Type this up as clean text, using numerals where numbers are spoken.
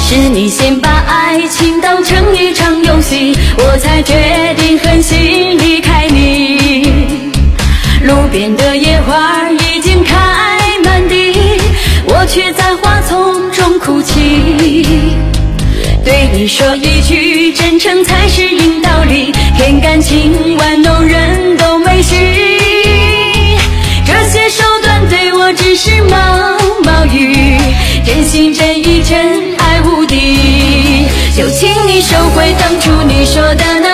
是你先把爱情当成一场游戏，我才决定狠心离开你。路边的野花已经开满地，我却在花丛中哭泣。对你说一句真诚才是硬道理，骗感情玩弄人都没戏。这些手段对我只是毛毛雨，真心真意真爱无敌。就请你收回当初你说的那